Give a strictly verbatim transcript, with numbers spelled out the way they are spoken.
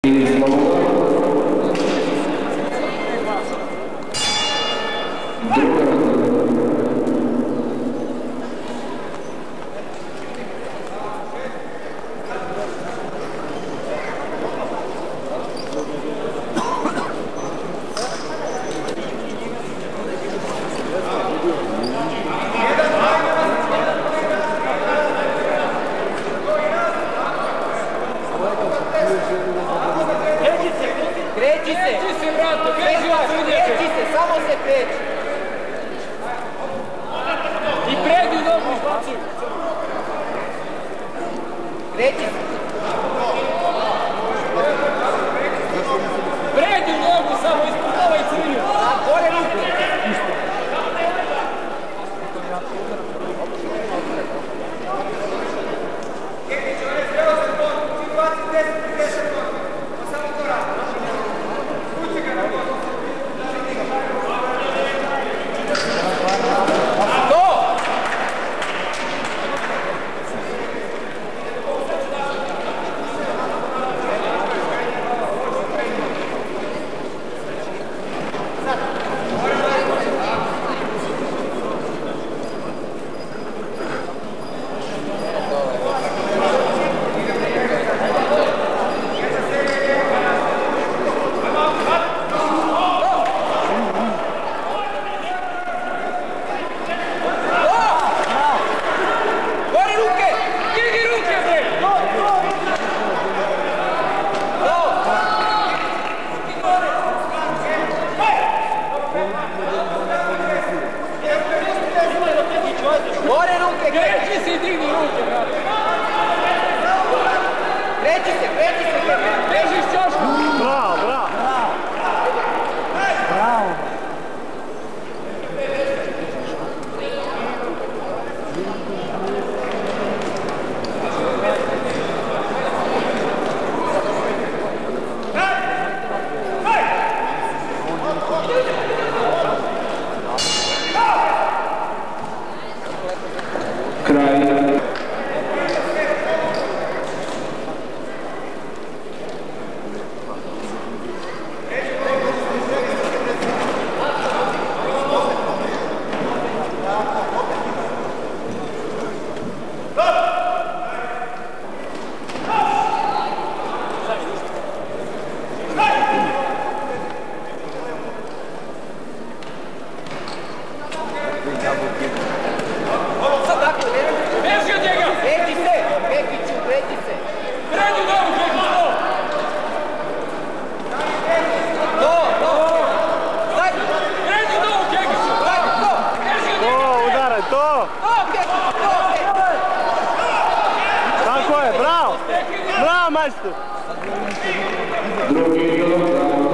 Kreći se! Kreći se, brate! Kreći se, samo se kreći! I prednju nogu izbacuj! Kreći se! Prednju nogu samo ispod ovaj crvnju! A, gore ruku! Gore ruke, kreći se i digni ruke, brate. Kreći se, kreći se, kreći se još. Bravo, bravo. Bravo. Kraj. Beži od njega! Kreći se! Kekiću, kreći se! Prednju nogu, Kekić, to! To, to! Zadnji! Prednju nogu, Kekiću! Zadnji, to! Beži od njega! To, udaraj, to! To, Kekić, to! Tako je, bravo! Bravo, majstor! Drugi